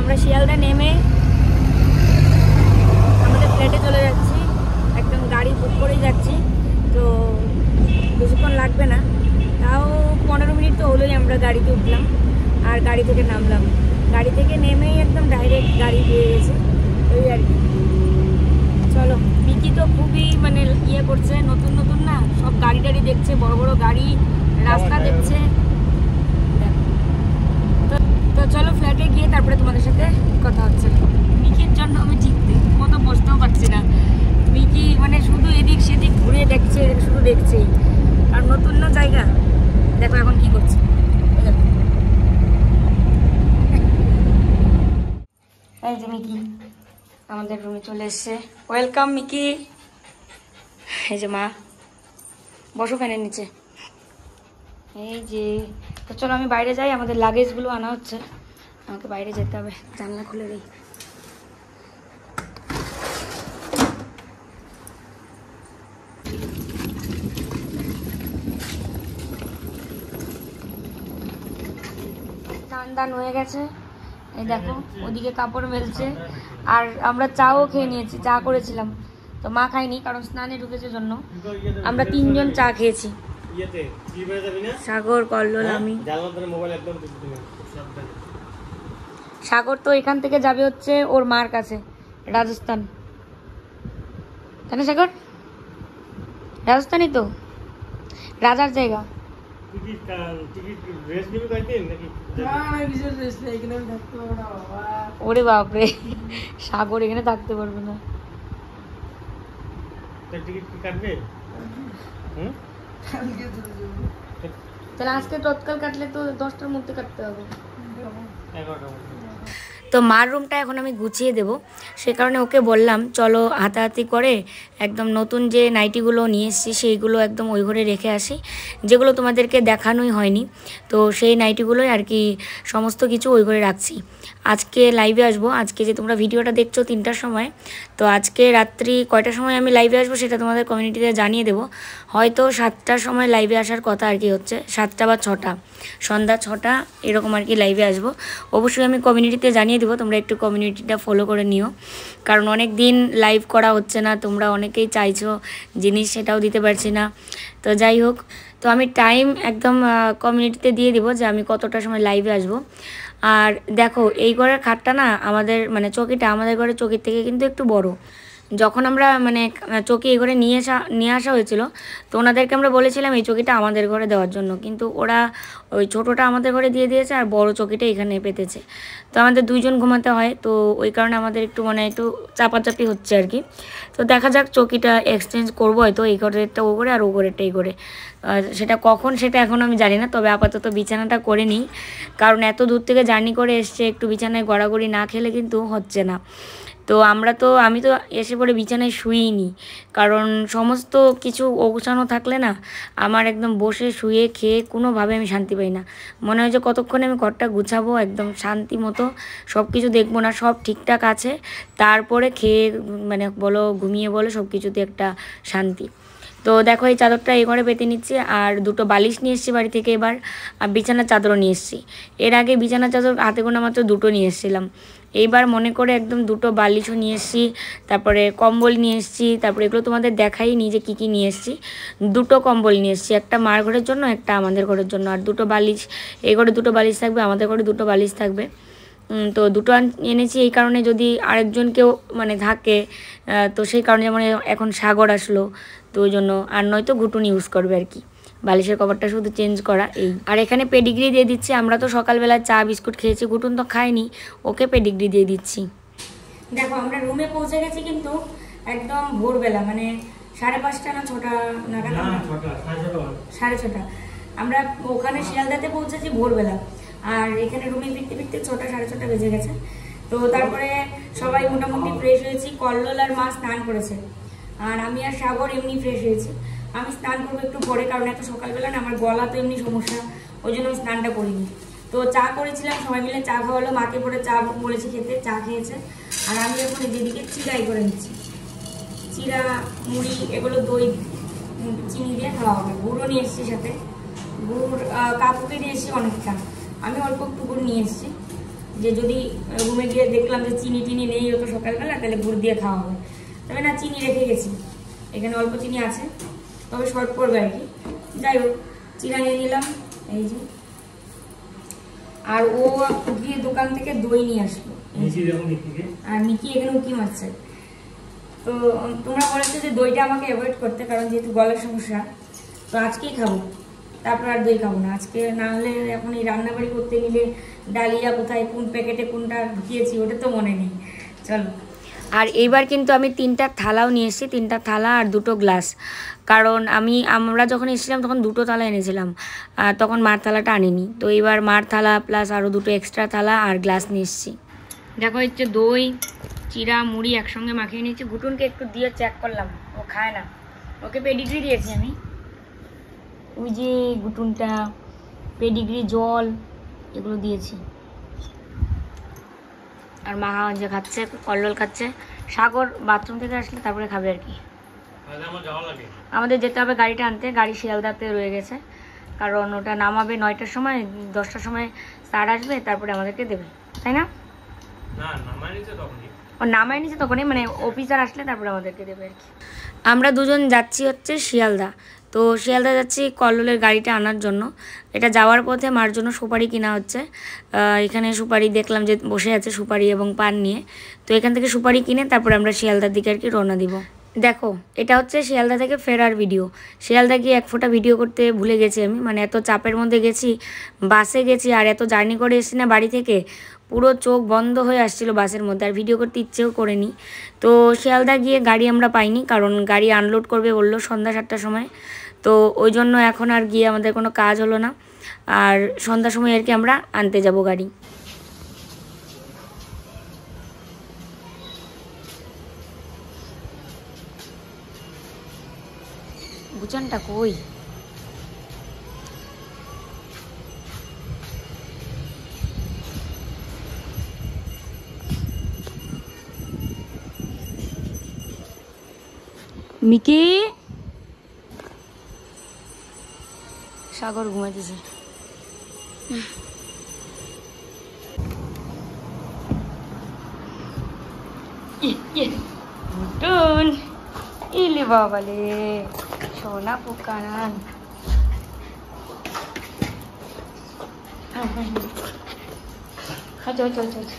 আমরা শিয়ালদা নেমে আমাদের ফ্ল্যাটে চলে যাচ্ছি, একদম গাড়ি বুক করেই যাচ্ছি। তো বেশিক্ষণ লাগবে না, তাও 15 মিনিট তো হলোই আমরা গাড়িতে উঠলাম আর গাড়ি থেকে নামলাম। গাড়ি থেকে নেমেই একদম ডাইরেক্ট গাড়ি পেয়ে গেছে, ওই আর কি। চলো, মিকি তো খুবই মানে ইয়ে করছে, নতুন নতুন না সব গাড়ি টাড়ি দেখছে, বড় বড় গাড়ি, রাস্তা দেখছে। তো চলো ফ্ল্যাটে গিয়ে তারপরে তোমাদের সাথে কথা হচ্ছে। মিকির জন্য আমি ঠিক মতো বসতেও পারছি না। মিকি মানে শুধু এদিক সেদিক ঘুরে দেখছে, শুধু দেখছেই, আর নতুন না জায়গা। দেখো এখন কি করছে। এই যে মিকি আমাদের রুমে চলে এসছে। Welcome Mickey. এই যে মা, বসো ফ্যানের নিচে। এই যে, তো চলো আমি বাইরে যাই, আমাদের লাগেজগুলো আনা হচ্ছে, আমাকে বাইরে যেতে হবে। জানলা খুলে দিই। স্নান দান হয়ে গেছে, এই দেখো ওদিকে কাপড় মেলছে, আর আমরা চাও খেয়ে নিয়েছি, চা করেছিলাম। তো মা খাইনি কারণ স্নানে ঢুকেছে জন্য। আমরা 3 জন চা খেয়েছি, সাগর, কল্লোল, আমি। সাগর তো এখান থেকে যাবে হচ্ছে ওর মার কাছে রাজস্থান, তাই না সাগর? রাজস্থানই তো, রাজার জায়গা। ওরে বাপরে, সাগর এখানে থাকতে পারবে না। তাহলে আজকে তৎকাল কাটলে তো 10টার মধ্যে কাটতে হবে। তো মার রুমটা এখন আমি গুছিয়ে দেব, সে কারণে ওকে বললাম চলো হাতাহাতি করে একদম নতুন যে নাইটিগুলো নিয়ে এসেছি সেইগুলো একদম ওই ঘরে রেখে আসি, যেগুলো তোমাদেরকে দেখানোই হয়নি। তো সেই নাইটিগুলোই আর কি সমস্ত কিছু ওই ঘরে রাখছি। আজকে লাইভে আসবো, আজকে যে তোমরা ভিডিওটা দেখছো 3টার সময়, তো আজকে রাত্রি কয়টার সময় আমি লাইভে আসবো সেটা তোমাদের কমিউনিটিতে জানিয়ে দেবো। হয়তো 7টার সময় লাইভে আসার কথা আর কি, হচ্ছে 7টা বা 6টা, সন্ধ্যা 6টা এরকম আর কি লাইভে আসবো। অবশ্যই আমি কমিউনিটিতে জানিয়ে দেবো, তোমরা একটু কমিউনিটিটা ফলো করে নিও, কারণ অনেক দিন লাইভ করা হচ্ছে না, তোমরা অনেকেই চাইছো জিনিস, সেটাও দিতে পারছি না। তো যাই হোক, তো আমি টাইম একদম কমিউনিটিতে দিয়ে দিব যে আমি কতটার সময় লাইভে আসবো। আর দেখো এই ঘরের খাটটা না আমাদের মানে চৌকিটা আমাদের ঘরের চৌকির থেকে কিন্তু একটু বড়। যখন আমরা মানে চৌকি এই ঘরে নিয়ে আসা হয়েছিল, তো ওনাদেরকে আমরা বলেছিলাম এই চৌকিটা আমাদের ঘরে দেওয়ার জন্য, কিন্তু ওরা ওই ছোটোটা আমাদের ঘরে দিয়ে দিয়েছে আর বড় চৌকিটা এখানে পেতেছে। তো আমাদের 2 জন ঘুমাতে হয়, তো ওই কারণে আমাদের একটু মানে একটু চাপাচাপি হচ্ছে আর কি। তো দেখা যাক, চৌকিটা এক্সচেঞ্জ করবো হয়তো, এই ঘরেরটা ও করে আর ও ঘরেরটা এই করে, সেটা কখন সেটা এখন আমি জানি না। তবে আপাতত বিছানাটা করে নিই, কারণ এত দূর থেকে জার্নি করে এসছে, একটু বিছানায় গড়াগড়ি না খেলে কিন্তু হচ্ছে না। তো আমি তো এসে পরে বিছানায় শুইই নি, কারণ সমস্ত কিছু গোছানো থাকলে না আমার একদম বসে শুয়ে খেয়ে কোনোভাবে আমি শান্তি পাই না। মনে হয় যে কতক্ষণে আমি ঘরটা গুছাবো, একদম শান্তি মতো সব কিছু দেখবো না, সব ঠিকঠাক আছে, তারপরে খেয়ে মানে বলো ঘুমিয়ে বলো সব কিছুতে একটা শান্তি। তো দেখো এই চাদরটা এই ঘরে পেতে নিচ্ছি, আর 2টো বালিশ নিয়ে এসেছি বাড়ি থেকে এবার, আর বিছানার চাদরও নিয়ে এসেছি। এর আগে বিছানার চাদর হাতে গোনা মাত্র 2টো নিয়ে এসেছিলাম, এইবার মনে করে একদম 2টো বালিশও নিয়ে এসেছি, তারপরে কম্বল নিয়ে এসেছি, তারপরে এগুলো তোমাদের দেখাই নি যে কী কী নিয়ে এসেছি। 2টো কম্বল নিয়ে এসেছি, একটা মার ঘরের জন্য একটা আমাদের ঘরের জন্য, আর 2টো বালিশ, এই ঘরে 2টো বালিশ থাকবে, আমাদের ঘরে 2টো বালিশ থাকবে। তো 2টো এনেছি এই কারণে যদি আরেকজন কেউ মানে থাকে, তো সেই কারণে যেমন এখন সাগর আসলো, তো ওই জন্য, আর নয়তো ঘুটুন ইউজ করবে আর কি, বালিশের কভারটা শুধু চেঞ্জ করা এই। আর এখানে পেডিগ্রি দিয়ে দিচ্ছি, আমরা তো সকালবেলা চা বিস্কুট খেয়েছি, ঘুটুন তো খায়নি, ওকে পেডিগ্রি দিয়ে দিচ্ছি। দেখো আমরা রুমে পৌঁছে গেছি কিন্তু একদম ভোরবেলা, মানে 5:30 না 6টা নাগাদ, 6:30। আমরা ওখানে শিয়ালদাতে পৌঁছেছি ভোরবেলা, আর এখানে রুমে ফিরতে ফিরতে 6টা 6:30 বেজে গেছে। তো তারপরে সবাই মোটামুটি ফ্রেশ হয়েছি, কল্লোল আর মা স্নান করেছে, আর আমি আর সাগর এমনি ফ্রেশ হয়েছি। আমি স্নান করবো একটু পরে, কারণ এত সকালবেলা না আমার গলা তো এমনি সমস্যা, ওই জন্য আমি স্নানটা করিনি। তো চা করেছিলাম, সবাই মিলে চা খাওয়ালো, মাকে পরে চা বলেছি খেতে, চা খেয়েছে। আর আমি এখন যেদিকে চিড়াই করে নিচ্ছি, চিড়া মুড়ি এগুলো দই চিনি দিয়ে খাওয়া হবে। গুঁড়ো নিয়ে এসেছি সাথে, গুড় কাকুকে নিয়ে এসেছি অনেকটা, আমি অল্প একটু গুড় নিয়ে এসেছি। যে যদি রুমে গিয়ে দেখলাম যে চিনি টিনি নেই হতো সকালবেলা, তাহলে গুড় দিয়ে খাওয়া হবে। তবে না, চিনি রেখে গেছি, এখানে অল্প চিনি আছে, তবে শর্ট পড়বে আর কি। যাই হোক, চিনা নিয়ে নিলাম এই যে। আর ও গিয়ে দোকান থেকে দই নিয়ে আসলো, আর মিকি এখানে উকি মারছে। তো তোমরা বলেছো যে দইটা আমাকে অ্যাভয়েড করতে, কারণ যেহেতু গলার সমস্যা। তো আজকেই খাবো, তারপর আর দই খাবো না আজকে। না হলে এখন এই রান্নাবাড়ি করতে নিলে ডালিয়া কোথায়, কোন প্যাকেটে কোনটা ঢুকিয়েছি ওটা তো মনে নেই। চলো। আর এইবার কিন্তু আমি 3টা থালাও নিয়ে এসেছি, 3টা থালা আর 2টো গ্লাস। কারণ আমরা যখন এসেছিলাম তখন 2টো থালা এনেছিলাম, আর তখন মার থালাটা আনিনি। তো এইবার মার থালা প্লাস আরও 2টো এক্সট্রা থালা আর গ্লাস নিয়ে এসেছি। দেখো হচ্ছে দই, চিরা, মুড়ি একসঙ্গে মাখিয়ে নিয়েছি। ঘুটুনকে একটু দিয়ে চেক করলাম, ও খায় না, ওকে পেডিগ্রি দিয়েছি আমি। ওই যে ঘুটুনটা পেডিগ্রি, জল এগুলো দিয়েছি। আর মা যে খাচ্ছে, কল্লোল খাচ্ছে। সাগর বাথরুম থেকে আসলে তারপরে খাবে আর কি। আমাদের যেতে হবে গাড়িটা আনতে, গাড়ি শিয়ালদাতে রয়ে গেছে। কারণ ওটা নামাবে 9টার সময়, 10টার সময় স্যার আসবে, তারপরে আমাদেরকে দেবে, তাই না? ও নামায় নিচে তখনই, মানে অফিসার আসলে তারপরে আমাদেরকে দেবে আর কি। আমরা দুজন যাচ্ছি হচ্ছে শিয়ালদা। তো শিয়ালদা যাচ্ছি কল্লোলের গাড়িটা আনার জন্য। এটা যাওয়ার পথে মার জন্য সুপারি কিনা হচ্ছে। এখানে সুপারি দেখলাম যে বসে আছে, সুপারি এবং পান নিয়ে। তো এখান থেকে সুপারি কিনে তারপরে আমরা শিয়ালদার দিকে আর কি রওনা দিব। দেখো, এটা হচ্ছে শিয়ালদা থেকে ফেরার ভিডিও। শিয়ালদা গিয়ে এক ফোঁটা ভিডিও করতে ভুলে গেছি আমি, মানে এত চাপের মধ্যে গেছি, বাসে গেছি আর এত জার্নি করে এসেছি না বাড়ি থেকে, পুরো চোখ বন্ধ হয়ে আসছিল বাসের মধ্যে, আর ভিডিও করতে ইচ্ছেও করেনি। তো শিয়ালদা গিয়ে গাড়ি আমরা পাইনি, কারণ গাড়ি আনলোড করবে বললো সন্ধ্যা 7টার সময়। তো ওই জন্য এখন আর গিয়ে আমাদের কোনো কাজ হলো না, আর সন্ধ্যার সময় আর কি আমরা আনতে যাব গাড়ি। বুচানটা কই? মিকি, সাগর ঘুমাইতেছে। ইলি বাবালে সোনা পুকান। চল চল চল।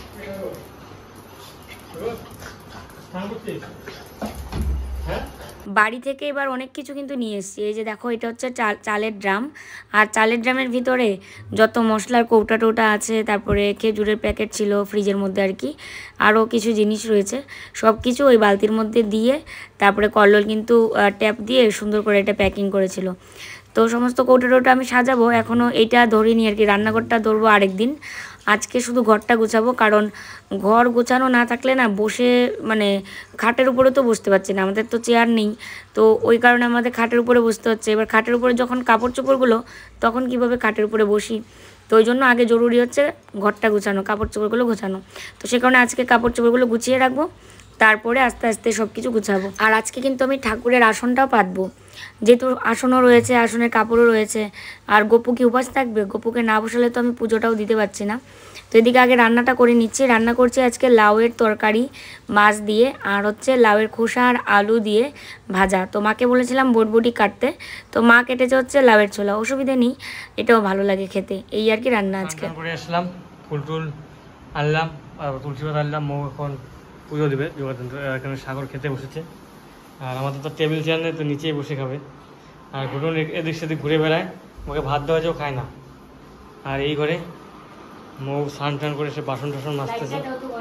বাড়ি থেকে এবার অনেক কিছু কিন্তু নিয়ে এসেছি। এই যে দেখো, এটা হচ্ছে চালের ড্রাম। আর চালের ড্রামের ভিতরে যত মশলার কৌটা টৌটা আছে, তারপরে খেজুরের প্যাকেট ছিল ফ্রিজের মধ্যে আর কি, আরও কিছু জিনিস রয়েছে। সব কিছু ওই বালতির মধ্যে দিয়ে তারপরে কল্লোল কিন্তু ট্যাপ দিয়ে সুন্দর করে এটা প্যাকিং করেছিল। তো সমস্ত কৌটা টৌটা আমি সাজাবো, এখনও এইটা ধরিনি আর কি, রান্নাঘরটা ধরবো আরেকদিন। আজকে শুধু ঘরটা গুছাবো, কারণ ঘর গোছানো না থাকলে না বসে, মানে খাটের উপরে তো বসতে পারছি না, আমাদের তো চেয়ার নেই। তো ওই কারণে আমাদের খাটের উপরে বসতে হচ্ছে। এবার খাটের উপরে যখন কাপড় চোপড়গুলো, তখন কিভাবে খাটের উপরে বসি? তো ওই জন্য আগে জরুরি হচ্ছে ঘরটা গুছানো, কাপড় চোপড়গুলো গোছানো। তো সে কারণে আজকে কাপড় চোপড়গুলো গুছিয়ে রাখবো, তারপরে আস্তে আস্তে সব কিছু গুছাবো। আর আজকে কিন্তু আমি ঠাকুরের আসনটাও পাতবো, যেহেতু আসনও রয়েছে, আসনের কাপড়ও রয়েছে। আর গপু কি উপাস থাকবে? গপুকে না বসালে তো আমি পুজোটাও দিতে পারছি না। তো এদিকে আগে রান্নাটা করে নিচ্ছি। রান্না করছি আজকে লাউয়ের তরকারি মাছ দিয়ে, আর হচ্ছে লাউয়ের খোসা আর আলু দিয়ে ভাজা। তো মাকে বলেছিলাম বটবটি কাটতে, তো মা কেটেছে হচ্ছে লাউয়ের ছোলা, অসুবিধা নেই, এটাও ভালো লাগে খেতে। এই আর কি রান্না আজকে। করে আসলাম, ফুল টুল আনলাম, তুলসী পাতা আনলাম। মৌ এখন পুজো দেবে, এখানে সাগর খেতে বসেছে। আর আমাদের তো টেবিল চেয়ার নেই, তো নিচেই বসে খাবে। আর ঘুটুন এদিক সেদিক ঘুরে বেড়ায়, ওকে ভাত দেওয়া যাও খায় না। আর এই ঘরে মৌ স্নান টান করে সে বাসন টাসন মাজতেছে,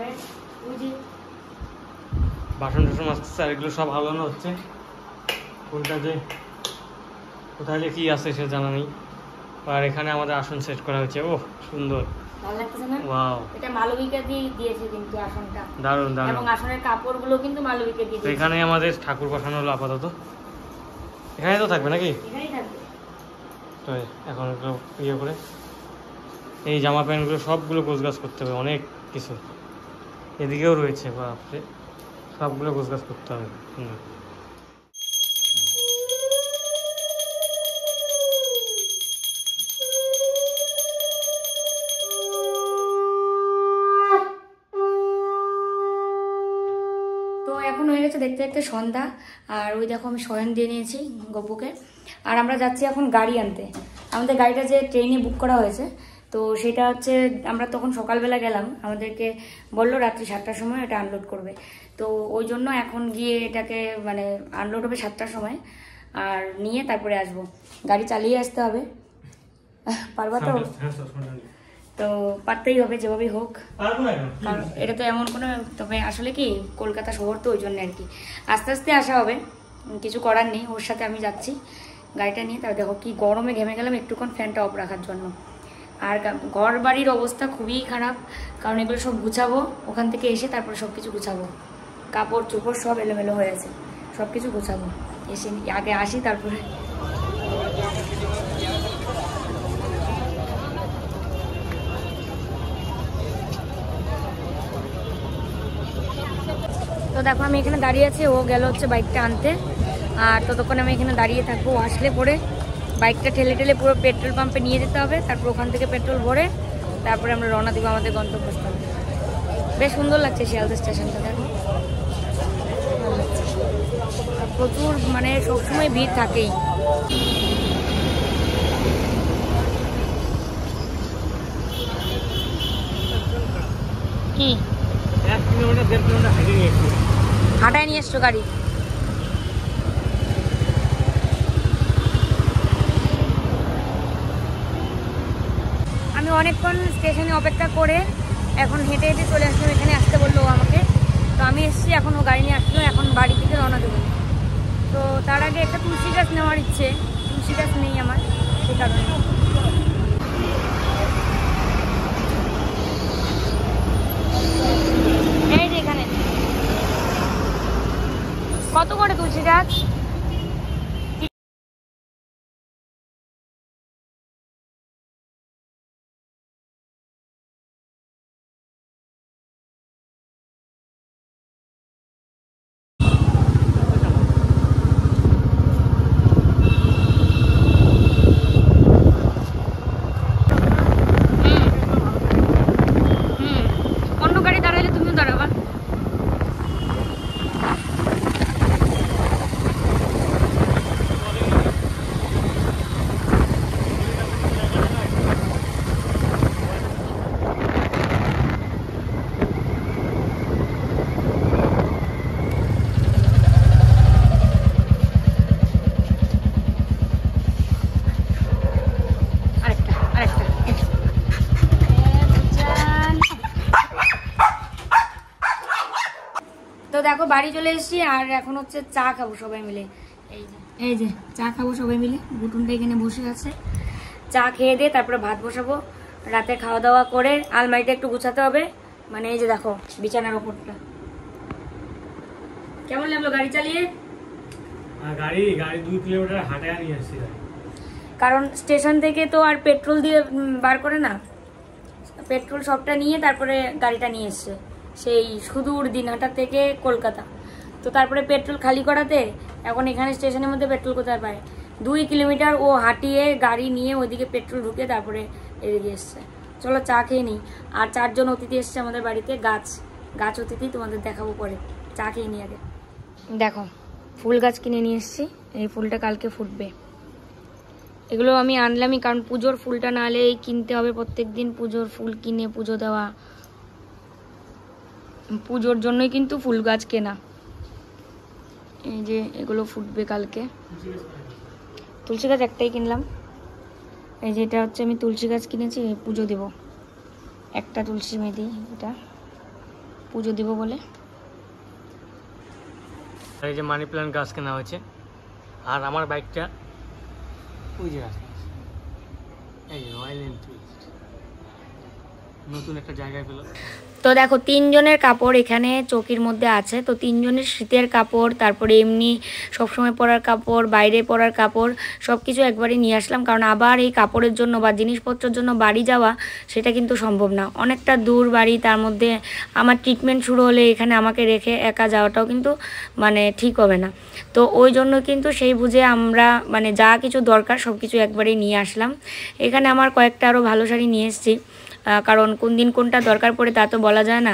বাসন টাসন মাজতেছে। আর এগুলো সব আলানো হচ্ছে। কোনটা যে কোথায় যে কি আছে সে জানা নেই। আর এখানে আমাদের আসন সেট করা হয়েছে। ও সুন্দর, ভালো লাগতেছে না? ওয়াও, এটা মালবিকা দিয়ে দিয়েছে কিন্তু আসনটা, দারুণ দারুণ। এবং আসনের কাপড়গুলো কিন্তু মালবিকা দিয়ে দিয়েছে। এখানে আমাদের ঠাকুর বসানো হলো আপাতত, এখানে তো থাকবে নাকি? এখানেই থাকবে। তো এখন এগুলো ইয়ে করে এই জামা প্যান্টগুলো সবগুলো গোছগাছ করতে হবে, অনেক কিছু এদিকেও রয়েছে, বাপরে সবগুলো গোছগাছ করতে হবে। দেখতে দেখতে সন্ধ্যা, আর ওই দেখো আমি শয়ন দিয়ে নিয়েছি গপুকে। আর আমরা যাচ্ছি এখন গাড়ি আনতে। আমাদের গাড়িটা যে ট্রেনে বুক করা হয়েছে, তো সেটা হচ্ছে আমরা তখন সকালবেলা গেলাম, আমাদেরকে বললো রাত্রি 7টার সময় এটা আনলোড করবে। তো ওই জন্য এখন গিয়ে এটাকে মানে আনলোড হবে 7টার সময়, আর নিয়ে তারপরে আসবো। গাড়ি চালিয়ে আসতে হবে, পারবা তো? তো পারতেই হবে যেভাবেই হোক, কারণ এটা তো এমন কোনো, তবে আসলে কি কলকাতা শহর তো ওই জন্য আর কি আস্তে আস্তে আসা হবে, কিছু করার নেই। ওর সাথে আমি যাচ্ছি গাড়িটা নিয়ে। তার দেখো কি গরমে ঘেমে গেলাম একটুক্ষণ ফ্যানটা অফ রাখার জন্য। আর ঘর বাড়ির অবস্থা খুবই খারাপ, কারণ এগুলো সব গুছাবো, ওখান থেকে এসে তারপরে সব কিছু গুছাবো। কাপড় চোপড় সব এলোমেলো হয়ে আছে, সব কিছু গুছাবো। এসে আগে আসি তারপরে। তো দেখো আমি এখানে দাঁড়িয়ে আছি, ও গেল হচ্ছে বাইকটা আনতে। আর ততক্ষণ আমি এখানে দাঁড়িয়ে থাকবো, আসলে পরে বাইকটা ঠেলে ঠেলে পুরো পেট্রোল পাম্পে নিয়ে যেতে হবে। তারপর ওখান থেকে পেট্রোল ভরে তারপরে আমরা রওনা দিব আমাদের গন্তব্যস্থলে। বেশ সুন্দর লাগছে শিয়ালদা স্টেশনটা, দেখো প্রচুর মানে সবসময় ভিড় থাকেই। কি 1 কিলোমিটার 1.5 কিলোমিটার হাঁটায় নিয়ে এসছো গাড়ি? আমি অনেকক্ষণ স্টেশনে অপেক্ষা করে এখন হেঁটে হেঁটে চলে আসলাম, এখানে আসতে বললো ও আমাকে। তো আমি এসেছি, এখন ও গাড়ি নিয়ে আসলো, এখন বাড়ি থেকে রওনা দেবো। তো তার আগে একটা তুলসী গাছ নেওয়ার ইচ্ছে, তুলসী গাছ নেই আমার, সে কারণে। এই যে এখানে কত করে তুলসী গাছ? অন্য গাড়ি দাঁড়াইলে তুমিও দাঁড়াবা। আরেকটা আরেকটা তো দেখো বাড়ি চলে এসেছি, আর এখন হচ্ছে চা খাবো সবাই মিলে। এই যে চা খাবো সবাই মিলে, বুটুনটা এখানে বসে আছে। চা খেয়ে দিয়ে তারপরে ভাত বসাবো। রাতে খাওয়া দাওয়া করে আলমারিটা একটু গুছাতে হবে, মানে এই যে দেখো বিছানার ওপরটা। কেমন লাগলো গাড়ি চালিয়ে? গাড়ি 2 কিলোমিটার হাঁটায় নিয়ে আসছি, কারণ স্টেশন থেকে তো আর পেট্রোল দিয়ে বার করে না, পেট্রোল সবটা নিয়ে তারপরে গাড়িটা নিয়ে এসছে সেই সুদূর দিনহাটা থেকে কলকাতা। তো তারপরে পেট্রোল খালি করাতে এখন এখানে স্টেশনের মধ্যে পেট্রোল কোথায় পায়, 2 কিলোমিটার ও হাঁটিয়ে গাড়ি নিয়ে ওইদিকে পেট্রোল ঢুকে তারপরে এদিকে এসছে। চলো চা খেয়ে নিই। আর 4 জন অতিথি এসছে আমাদের বাড়িতে, গাছ অতিথি, তোমাদের দেখাবো পরে। চা খেয়ে নিই আগে। দেখো ফুল গাছ কিনে নিয়ে এসছি, এই ফুলটা কালকে ফুটবে। এগুলো আমি আনলামই কারণ পুজোর ফুলটা না হলে কিনতে হবে, প্রত্যেক দিন পুজোর ফুল কিনে পুজো দেওয়া, পুজোর জন্যই কিন্তু ফুল গাছ কেনা। এই যে এগুলো ফুটবে কালকে। তুলসী গাছ একটাই কিনলাম, এই যে এটা হচ্ছে আমি তুলসী গাছ কিনেছি, পুজো দেব। একটা তুলসী মেদি, এটা পুজো দেব বলে। এই যে মানি প্ল্যান্ট গাছ কেনা হয়েছে। আর আমার বাইকটা ওই যে আছে, এই যে রয়্যাল এনফিল্ড নতুন একটা জায়গায় পেল। তো দেখো 3 জনের কাপড় এখানে চৌকির মধ্যে আছে। তো 3 জনের শীতের কাপড়, তারপরে এমনি সবসময় পরার কাপড়, বাইরে পরার কাপড়, সব কিছু একবারে নিয়ে আসলাম। কারণ আবার এই কাপড়ের জন্য বা জিনিসপত্রের জন্য বাড়ি যাওয়া সেটা কিন্তু সম্ভব না, অনেকটা দূর বাড়ি। তার মধ্যে আমার ট্রিটমেন্ট শুরু হলে এখানে আমাকে রেখে একা যাওয়াটাও কিন্তু মানে ঠিক হবে না। তো ওই জন্য কিন্তু সেই বুঝে আমরা মানে যা কিছু দরকার সব কিছু একবারেই নিয়ে আসলাম। এখানে আমার কয়েকটা আরও ভালো শাড়ি নিয়ে এসেছি, কারণ কোন দিন কোনটা দরকার পড়ে তা তো বলা যায় না। তো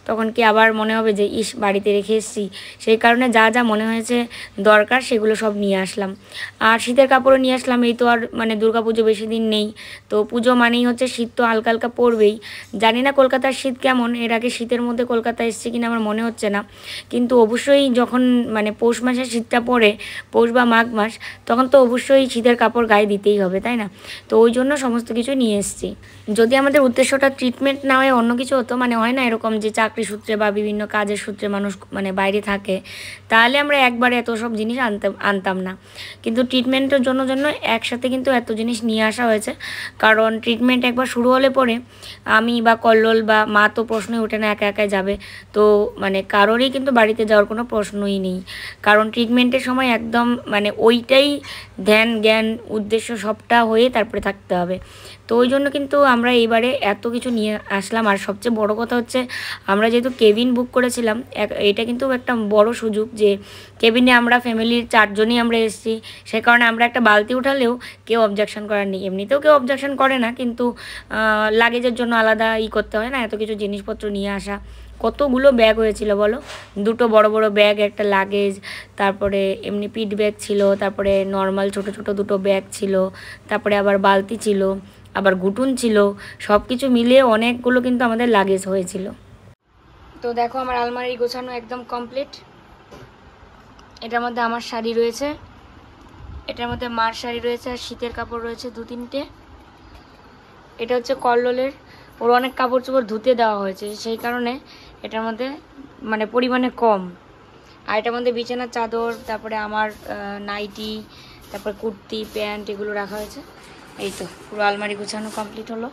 তখন কি আবার মনে হবে যে ইস বাড়িতে রেখে এসেছি। সেই কারণে যা যা মনে হয়েছে দরকার সেগুলো সব নিয়ে আসলাম। আর শীতের কাপড়ও নিয়ে আসলাম। এই তো আর মানে দুর্গাপুজো বেশি দিন নেই, তো পুজো মানেই হচ্ছে শীত তো হালকা হালকা পড়বেই। জানি না কলকাতার শীত কেমন, এর আগে শীতের মধ্যে কলকাতা এসেছে কিনা আমার মনে হচ্ছে না, কিন্তু অবশ্যই যখন মানে পৌষ মাসে শীতটা পড়ে, পৌষ বা মাঘ মাস, তখন তো অবশ্যই শীতের কাপড় গায়ে দিতেই হবে, তাই না? তো ওই জন্য সমস্ত কিছু নিয়ে এসেছি। যদি আমাদের উদ্দেশ্যটা ট্রিটমেন্ট না হয়ে অন্য কিছু হতো, মানে হয় না এরকম যে চাকরি সূত্রে বা বিভিন্ন কাজের সূত্রে মানুষ মানে বাইরে থাকে, তাহলে আমরা একবারে এত সব জিনিস আনতাম না। কিন্তু ট্রিটমেন্টের জন্য একসাথে কিন্তু এত জিনিস নিয়ে আসা হয়েছে। কারণ ট্রিটমেন্ট একবার শুরু হলে পরে আমি বা কল্লোল বা মা তো প্রশ্নই ওঠে না, একা একাই যাবে। তো মানে কারোরই কিন্তু বাড়িতে যাওয়ার কোনো প্রশ্নই নেই, কারণ ট্রিটমেন্টের সময় একদম মানে ওইটাই ধ্যান জ্ঞান উদ্দেশ্য সবটা হয়ে তারপরে থাকতে হবে। তো ওই জন্য কিন্তু আমরা এইবারে এত কিছু নিয়ে আসলাম। আর সবচেয়ে বড় কথা হচ্ছে আমরা যেহেতু কেবিন বুক করেছিলাম, এটা কিন্তু একটা বড় সুযোগ যে কেবিনে আমরা ফ্যামিলির 4 জনই আমরা এসেছি। সে কারণে আমরা একটা বালতি উঠালেও কেউ অবজেকশন করার নেই। এমনিতেও কেউ অবজেকশন করে না, কিন্তু লাগেজের জন্য আলাদা করতে হয় না, এত কিছু জিনিসপত্র নিয়ে আসা। কতগুলো ব্যাগ হয়েছিল বলো, 2টো বড় বড় ব্যাগ, একটা লাগেজ, তারপরে এমনি পিট ব্যাগ ছিল, তারপরে নর্মাল ছোট ছোট 2টো ব্যাগ ছিল, তারপরে আবার বালতি ছিল, আবার ঘুটুন ছিল, সব কিছু মিলিয়ে অনেকগুলো কিন্তু আমাদের লাগেজ হয়েছিল। তো দেখো আমার আলমারি গোছানো একদম কমপ্লিট। এটার মধ্যে আমার শাড়ি রয়েছে, এটার মধ্যে মার শাড়ি রয়েছে, আর শীতের কাপড় রয়েছে 2-3টে। এটা হচ্ছে কল্লোলের, ওর অনেক কাপড় চোপড় ধুতে দেওয়া হয়েছে, সেই কারণে এটার মধ্যে মানে পরিমাণে কম। আর এটার মধ্যে বিছানার চাদর, তারপরে আমার নাইটি, তারপর কুর্তি প্যান্ট এগুলো রাখা হয়েছে। এই তো পুরো আলমারি গুছানো কমপ্লিট হলো।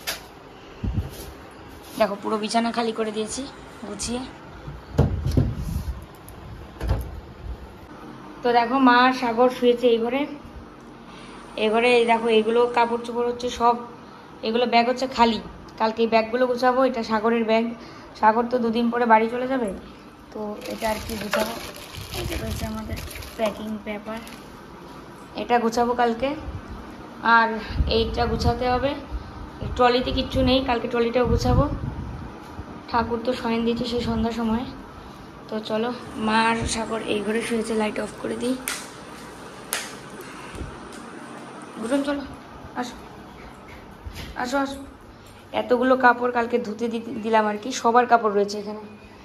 দেখো পুরো বিছানা খালি করে দিয়েছি গুছিয়ে। তো দেখো মা সাগর শুয়েছে এই ঘরে। এই ঘরে দেখো এগুলো কাপড় চোপড় হচ্ছে সব, এগুলো ব্যাগ হচ্ছে খালি। কালকে এই ব্যাগগুলো গুছাবো। এটা সাগরের ব্যাগ, সাগর তো 2 দিন পরে বাড়ি চলে যাবে, তো এটা আর কি গুছাবো। এটা রয়েছে আমাদের প্যাকিং পেপার, এটা গুছাবো কালকে। আর এইটা গুছাতে হবে, ট্রলিতে কিচ্ছু নেই, কালকে ট্রলিটাও গুছাবো। ঠাকুর তো শয়ন দিয়েছে সেই সন্ধ্যার সময়। তো চলো, মা আর সাগর এই ঘরে শুয়েছে, লাইট অফ করে দিই। ঘুরুন চলো, আসো আসো আসো। এতগুলো কাপড় কালকে ধুতে দিলাম আর কি, সবার কাপড় রয়েছে এখানে।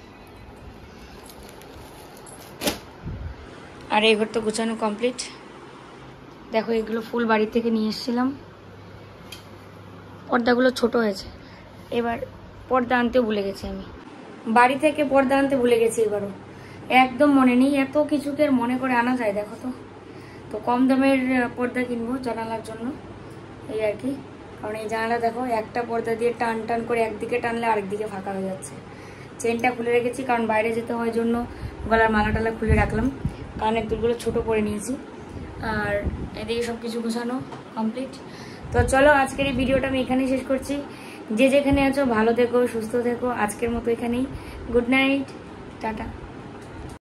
আর এই ঘর তো গুছানো কমপ্লিট। দেখো এগুলো ফুল বাড়ি থেকে নিয়ে এসেছিলাম, পর্দাগুলো ছোট হয়েছে, এবার পর্দা আনতেও ভুলে গেছি আমি। বাড়ি থেকে পর্দা আনতে ভুলে গেছি এবারও, একদম মনে নেই। এত কিছুকে মনে করে আনা যায় দেখো তো। তো কম দামের পর্দা কিনবো জানালার জন্য, এই আর কি। কারণ এই জানালা দেখো একটা পর্দা দিয়ে টান টান করে একদিকে টানলে আরেকদিকে ফাঁকা হয়ে যাচ্ছে। চেনটা খুলে রেখেছি কারণ বাইরে যেতে হয় জন্য, গলার মালা টালা খুলে রাখলাম, কানের দুলগুলো ছোট করে নিয়েছি। আর এদিকে সব কিছু গোছানো কমপ্লিট। তো চলো আজকের এই ভিডিওটা আমি এখানেই শেষ করছি। যে যেখানে আছো ভালো থেকো, সুস্থ থেকো। আজকের মতো এখানেই, গুড নাইট, টাটা।